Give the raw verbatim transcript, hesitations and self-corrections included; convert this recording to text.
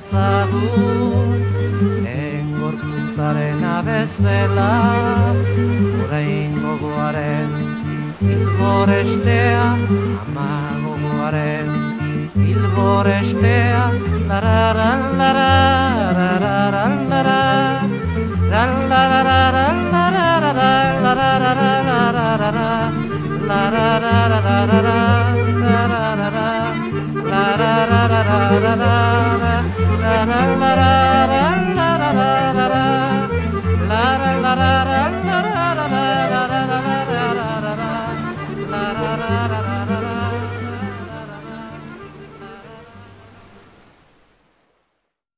dezagun engorputzaren abezela orain gogoaren zilborestea ama gogoaren zilborestea lararan lararan lararan la